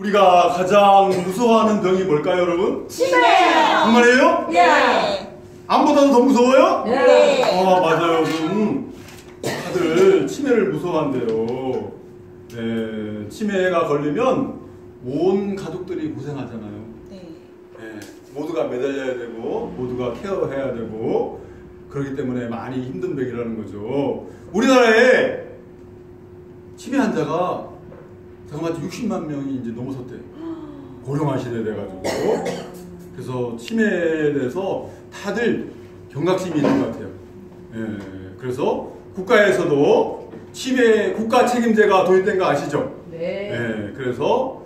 우리가 가장 무서워하는 병이 뭘까요, 여러분? 치매! 정말이에요? 네. 암보다도 더 무서워요? 네. 맞아요. 다들 치매를 무서워한대요. 네, 치매가 걸리면 온 가족들이 고생하잖아요. 네. 네, 모두가 매달려야 되고 모두가 케어해야 되고 그렇기 때문에 많이 힘든 병이라는 거죠. 우리나라에 치매 환자가 잠깐만 60만 명이 이제 넘어섰대요. 고령화 시대 돼가지고. 그래서 치매에 대해서 다들 경각심이 있는 것 같아요. 예, 그래서 국가에서도 치매 국가 책임제가 도입된 거 아시죠? 네. 예, 그래서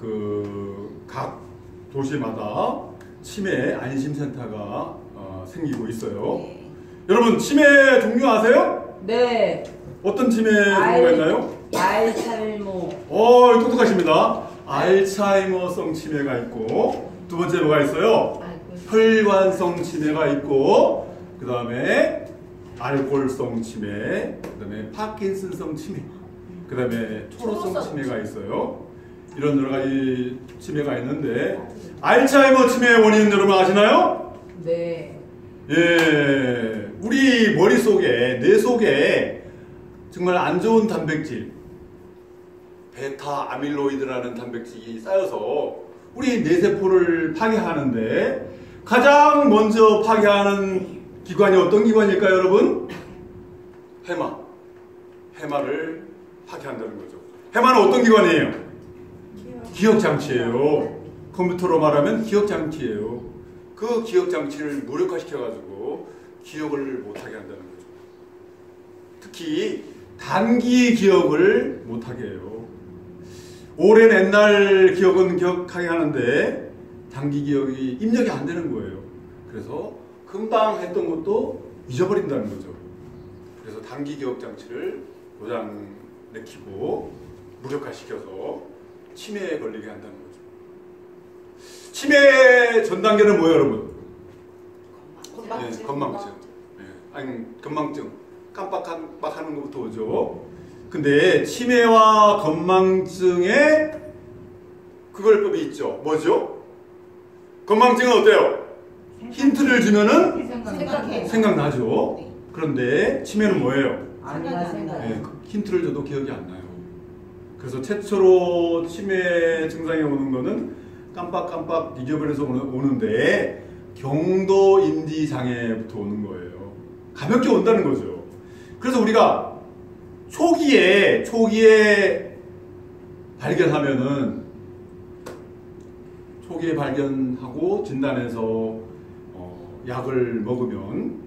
각 도시마다 치매 안심센터가 생기고 있어요. 네. 여러분 치매 종류 아세요? 네. 어떤 치매 종류가 있나요? 알츠하이머. 똑똑하십니다. 알츠하이머성 치매가 있고 두 번째 뭐가 있어요? 혈관성 치매가 있고 그 다음에 알코올성 치매, 그 다음에 파킨슨성 치매, 그 다음에 초로성 치매가 있어요. 이런 여러 가지 치매가 있는데 알츠하이머 치매의 원인은 여러분 아시나요? 네. 예, 우리 머릿속에 뇌 속에 정말 안 좋은 단백질 베타 아밀로이드라는 단백질이 쌓여서 우리 뇌세포를 파괴하는데 가장 먼저 파괴하는 기관이 어떤 기관일까요, 여러분? 해마를 파괴한다는 거죠. 해마는 어떤 기관이에요? 기억장치예요. 컴퓨터로 말하면 기억장치예요. 그 기억장치를 무력화시켜가지고 기억을 못하게 한다는 거죠. 특히 단기 기억을 못하게 해요. 오랜 옛날 기억은 기억하게 하는데 단기 기억이 입력이 안 되는 거예요. 그래서 금방 했던 것도 잊어버린다는 거죠. 그래서 단기 기억 장치를 고장 내키고 무력화시켜서 치매에 걸리게 한다는 거죠. 치매 전 단계는 뭐예요, 여러분? 건망증. 네, 건망증. 네, 아니 건망증. 깜빡깜빡하는 것부터 오죠. 근데 치매와 건망증에 구별법이 있죠. 뭐죠? 건망증은 어때요? 힌트를 주면은 생각나죠. 그런데 치매는 뭐예요? 네, 힌트를 줘도 기억이 안 나요. 그래서 최초로 치매 증상이 오는 거는 깜빡깜빡 잊어버려서 오는데 경도 인지 장애부터 오는 거예요. 가볍게 온다는 거죠. 그래서 우리가 초기에 발견하고 진단해서 약을 먹으면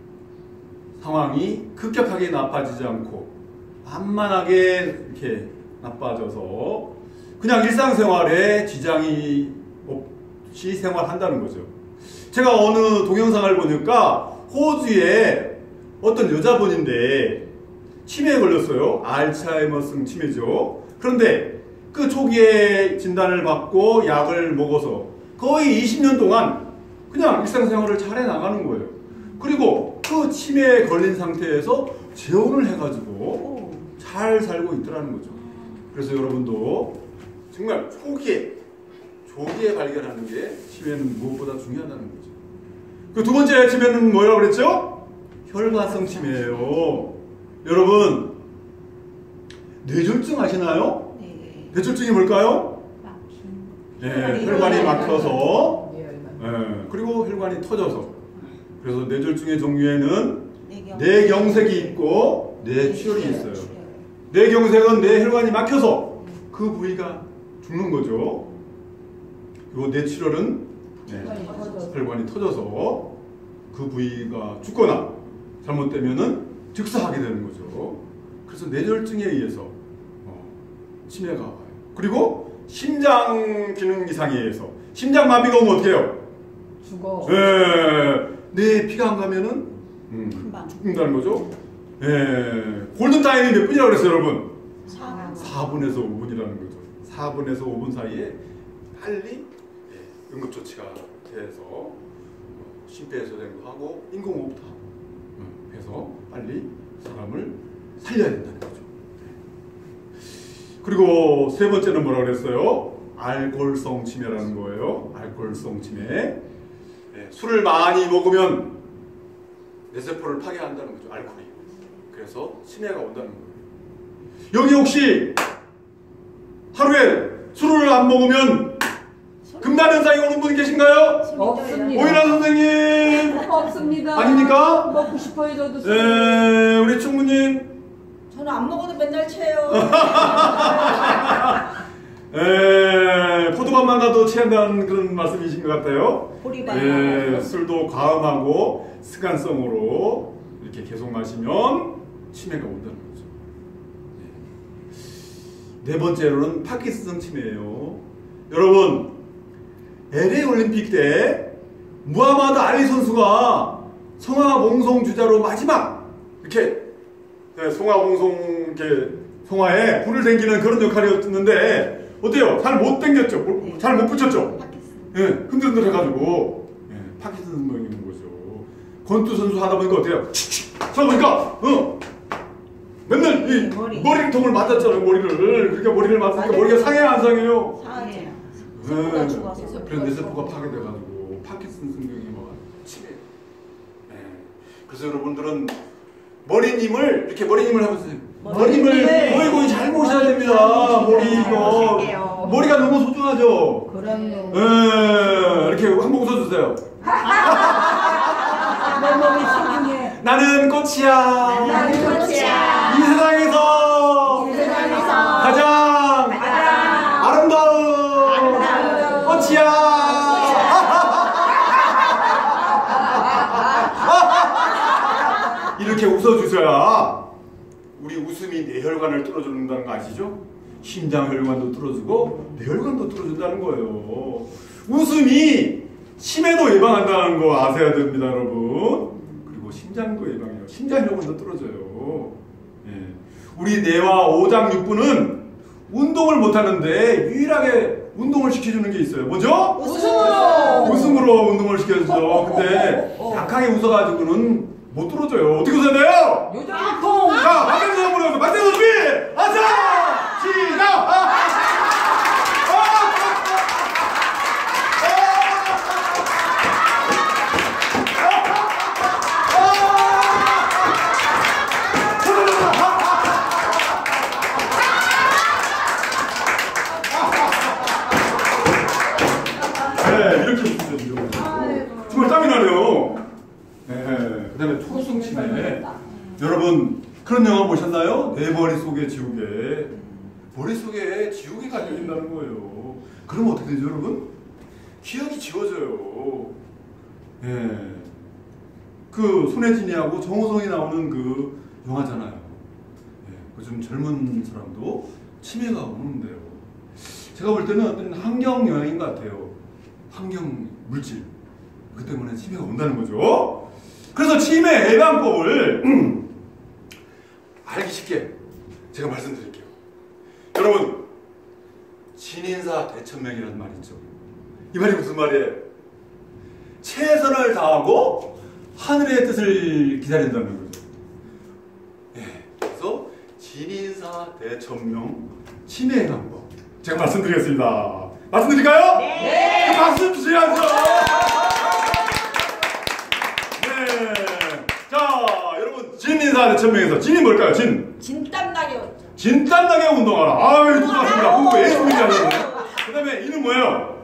상황이 급격하게 나빠지지 않고 만만하게 이렇게 나빠져서 그냥 일상생활에 지장이 없이 생활한다는 거죠. 제가 어느 동영상을 보니까 호주에 어떤 여자분인데 치매에 걸렸어요. 알츠하이머성 치매죠. 그런데 그 초기에 진단을 받고 약을 먹어서 거의 20년 동안 그냥 일상생활을 잘 해나가는 거예요. 그리고 그 치매에 걸린 상태에서 재혼을 해가지고 잘 살고 있더라는 거죠. 그래서 여러분도 정말 초기에 발견하는 게 치매는 무엇보다 중요하다는 거죠. 그 두 번째 치매는 뭐라고 그랬죠? 혈관성 치매예요. 여러분 뇌졸중 아시나요? 네. 뇌졸중이 뭘까요? 네, 혈관이 막혀서 그리고 혈관이 터져서 그래서 뇌졸중의 종류에는 뇌경색이 있고 뇌출혈이 있어요. 뇌경색은 뇌혈관이 막혀서 그 부위가 죽는 거죠. 그리고 뇌출혈은 혈관이 터져서 그 부위가 죽거나 잘못되면은 즉사하게 되는 거죠. 그래서 뇌졸중에 의해서 치매가 와요. 그리고 심장 기능 이상에 의해서 심장마비가 오면 어떻게 해요? 죽어. 뇌에 피가 안 가면은 죽는다는 거죠. 골든타임이 몇 분이라고 그랬어요, 여러분? 4분에서 5분이라는 거죠. 4분에서 5분 사이에 빨리 응급조치가 돼서 심폐소생도 하고 인공호흡도 하고 해서 빨리 사람을 살려야 된다는 거죠. 그리고 세 번째는 뭐라고 그랬어요? 알코올성 치매라는 거예요. 알코올성 치매. 네, 술을 많이 먹으면 뇌세포를 파괴한다는 거죠. 알코올이. 그래서 치매가 온다는 거예요. 여기 혹시 하루에 술을 안 먹으면 금단 현상이 오는 분 계신가요? 없습니다. 오인환 선생님 없습니다. 아닙니까? 먹고 싶어요 저도. 네, 우리 충무님. 저는 안 먹어도 맨날 체요. 포도밭만 가도 취한다는 그런 말씀이신 것 같아요. 보리밥. 술도 과음하고 습관성으로 이렇게 계속 마시면 치매가 온다는 거죠. 네 번째로는 파킨슨 치매예요. 여러분, LA 올림픽 때 무하마드 알리 선수가 성화봉송 주자로 마지막 이렇게 성화봉송 이렇게 성화에 불을 당기는 그런 역할이었는데 어때요? 잘 못 당겼죠? 잘 못 붙였죠? 예, 흔들흔들 해가지고 파킨슨 증상이 있는 거죠. 권투 선수 하다 보니까 어때요? 자 보니까 맨날 이 머리통을 맞았잖아요. 머리를. 그러니까 머리를 맞으니까 머리가 상해요, 안 상해요? 상하죠. 세포가 죽어서. 그런 뇌세포가 파괴돼가지고 파킨슨 증상이 뭐 치매. 그래서 여러분들은 머리님을 이렇게 머리님을 하면서 머리님을 잘 모셔야 됩니다. 머리 이거 머리가 너무 소중하죠. 그럼요. 이렇게 한번 웃어주세요. 내 몸이 소중해. 나는 꽃이야. 나는 꽃이야. 이 세상에서 가장 아름다운 꽃이야. 이렇게 웃어주셔야 우리 웃음이 뇌혈관을 뚫어준다는 거 아시죠? 심장혈관도 뚫어주고 뇌혈관도 뚫어준다는 거예요. 웃음이 치매도 예방한다는 거 아셔야 됩니다, 여러분. 그리고 심장도 예방해요. 심장혈관도 뚫어줘요. 우리 뇌와 오장육부는 운동을 못하는데 유일하게 운동을 시켜주는 게 있어요. 뭐죠? 웃음으로 운동을 시켜주죠. 근데 약하게 웃어가지고는 못 뚫어줘요. 어떻게 웃어야 돼요? 요정통. 자, 박대수 한번 해보세요. 박대수 준비! 하자! 시작! 네, 이렇게 웃으죠. 정말 땀이 나네요. 그 다음에 초성 치매. 여러분, 그런 영화 보셨나요? 내 머릿속에 지우개. 머릿속에 지우개가 열린다는 거예요. 그럼 어떻게 되죠, 여러분? 기억이 지워져요. 그 손혜진이하고 정우성이 나오는 그 영화잖아요. 요즘 젊은 사람도 치매가 오는데요. 제가 볼 때는 어떤 환경 영향인 것 같아요. 환경 물질. 그 때문에 치매가 온다는 거죠. 그래서 치매 예방법을 알기 쉽게 제가 말씀드릴게요. 여러분, 진인사 대천명이라는 말 있죠. 이 말이 무슨 말이에요? 최선을 다하고 하늘의 뜻을 기다린다는 거죠. 그래서 진인사 대천명 치매 예방법 제가 말씀드리겠습니다. 말씀드릴까요? 네. 박수 주셔야죠. 자, 여러분, 진인사 대천명에서 진이 뭘까요? 진땀나게 웃죠. 진땀나게 운동하라. 아유, 좋았습니다. 공부 예술이지 않나요? 그 다음에 이는 뭐예요?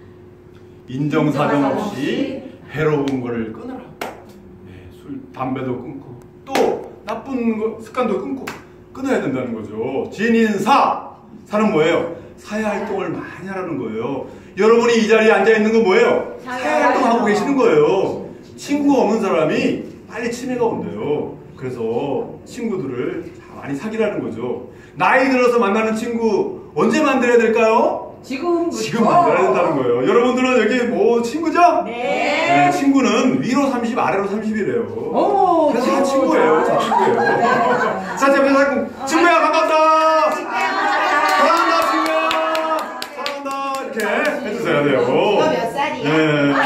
인정사정 없이 해로운 거를 끊어라. 술, 담배도 끊고 또 나쁜 습관도 끊어야 된다는 거죠. 진인사. 사는 뭐예요? 사회활동을 많이 하라는 거예요. 여러분이 이 자리에 앉아있는 건 뭐예요? 사회활동하고 계시는 거예요. 친구가 없는 사람이 빨리 치매가 온대요. 그래서 친구들을 많이 사귀라는 거죠. 나이 들어서 만나는 친구 언제 만들어야 될까요? 지금 만들어야 된다는 거예요. 여러분들은 여기 뭐 친구죠? 네. 친구는 위로 30, 아래로 30이래요. 오, 그래서 다 친구예요. 다 친구예요. 자, 자, 친구야 반갑다. 사랑한다, 친구야. 사랑한다. 이렇게 해주셔야 돼요. 너 몇 살이야?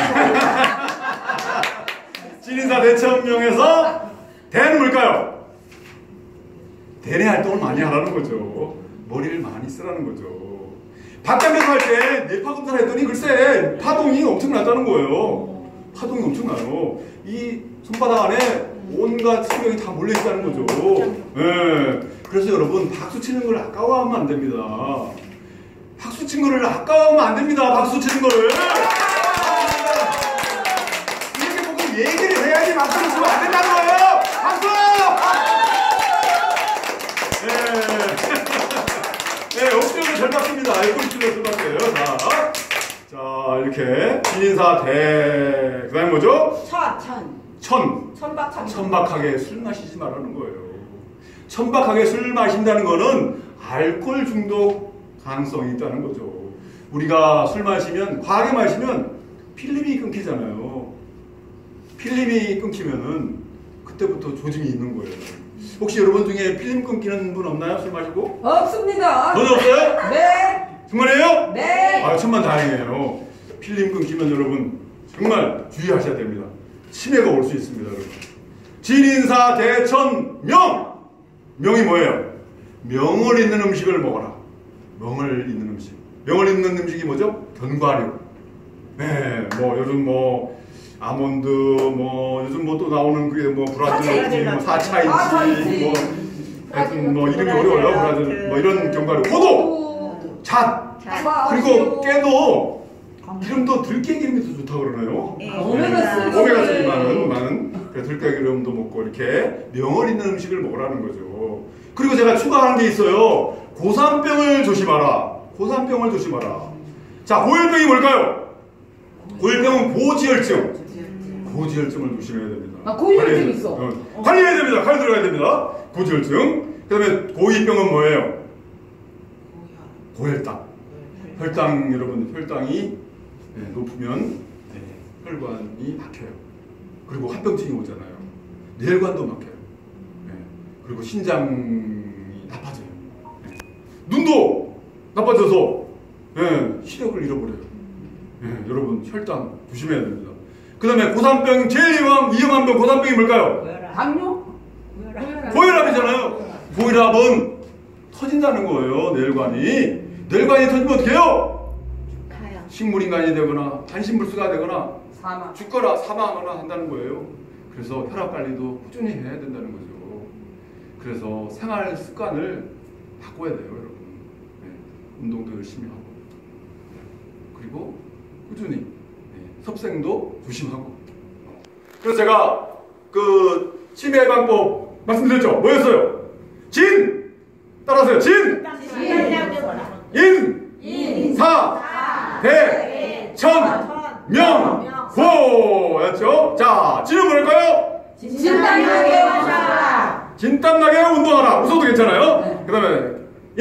진인사 대천명에서 대는 뭘까요? 대내 활동을 많이 하라는 거죠. 머리를 많이 쓰라는 거죠. 밖에서 할 때 뇌파 검사를 했더니 글쎄 파동이 엄청나다는 거예요. 파동이 엄청나요. 이 손바닥 안에 온갖 신경이 다 몰려있다는 거죠. 예. 그래서 여러분 박수 치는 걸 아까워하면 안 됩니다. 박수 친 거를 아까워하면 안 됩니다. 박수 치는 거를. 이렇게 보고 얘기를 해야지 박수를 치면 안 된다는 거예요. 박수! 네, 엎드려서 잘 받습니다. 알고 있으면 잘 받게요. 자, 이렇게 진인사 대, 그 다음에 뭐죠? 천박하게 술 마시지 말라는 거예요. 천박하게 술 마신다는 거는 알코올 중독 가능성이 있다는 거죠. 우리가 술 마시면, 과하게 마시면 필름이 끊기잖아요. 필름이 끊기면은 그때부터 조짐이 있는 거예요. 혹시 여러분 중에 필름 끊기는 분 없나요? 술 마시고? 없습니다. 전혀 없어요? 네. 정말이에요? 네. 아, 천만다행이에요. 필름 끊기면 여러분 정말 주의하셔야 됩니다. 치매가 올 수 있습니다, 여러분. 진인사 대천명! 명이 뭐예요? 명을 있는 음식을 먹어라. 명을 있는 음식. 명을 있는 음식이 뭐죠? 견과류. 네, 뭐 요즘 뭐 아몬드, 뭐 요즘 뭐 또 나오는 그게 뭐 브라질인지 뭐 사차인지 뭐 하여튼 뭐 이름이 어려워요. 브라질 뭐 이런 견과류. 포도, 잣, 그리고 깨도 기름도 들깨 기름이 더 좋다고 그러나요? 오메가3 많은 들깨 기름도 먹고 이렇게 명을 있는 음식을 먹으라는 거죠. 그리고 제가 추가하는 게 있어요. 고산병을 조심하라. 고산병을 조심하라. 자, 고열병이 뭘까요? 고열병은 고지혈증. 고지혈증을 조심해야 됩니다. 아, 고지혈증 있어. 관리해야 됩니다. 관리 들어가야 됩니다. 고지혈증. 그 다음에 고위병은 뭐예요? 고혈당. 혈당, 여러분, 혈당이 높으면 혈관이 막혀요. 그리고 합병증이 오잖아요. 뇌혈관도 막혀요. 그리고 신장이 나빠져요. 눈도 나빠져서 시력을 잃어버려요. 여러분 혈당 조심해야 됩니다. 그 다음에 고산병 제일 위험한 병 고산병이 뭘까요? 당뇨? 고혈압이잖아요. 고혈압은 터진다는 거예요. 뇌혈관이 터지면 어떻게 해요? 식물인간이 되거나 반신불수가 되거나 죽거나 사망하거나 한다는 거예요. 그래서 혈압 관리도 꾸준히 해야 된다는 거죠. 그래서 생활 습관을 바꿔야 돼요, 여러분. 운동도 열심히 하고, 그리고 꾸준히 섭생도 조심하고. 그래서 제가 그 치매 예방법 말씀드렸죠. 뭐였어요? 진! 따라하세요. 진! 인! 사! 대! 천! 명! 고! 였죠? 자, 진은 뭐랄까요? 진땀나게 운동하라. 진땀나게 운동하라. 웃어도 괜찮아요? 그 다음에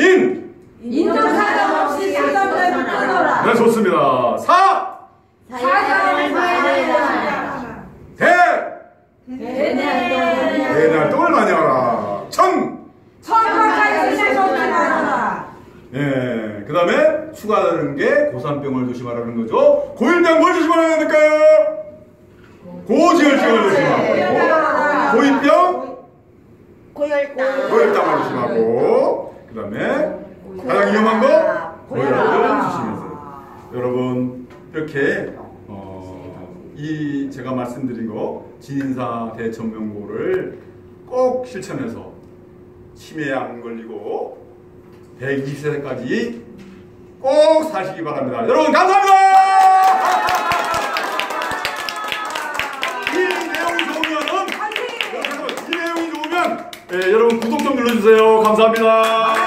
인정사정 없이 진땀나게 끊어라. 네, 좋습니다. 사! 사장을 봐야 대활동을 많이 하라. 천박하게 생각하지 말아라. 예, 그 다음에 추가하는 게 고산병을 조심하라는 거죠. 고혈병 뭘 조심하라는 될까요? 고지혈증을 조심하고, 고위병, 고혈당을 조심하고, 그 다음에 가장 위험한 거 고혈압을 조심하세요. 여러분 이렇게 이 제가 말씀드린 거 진인사 대천명고를 꼭 실천해서 치매에 안 걸리고 120세까지 꼭 사시기 바랍니다. 여러분 감사합니다. 이 내용이 좋으면 여러분 구독 좀 눌러주세요. 감사합니다.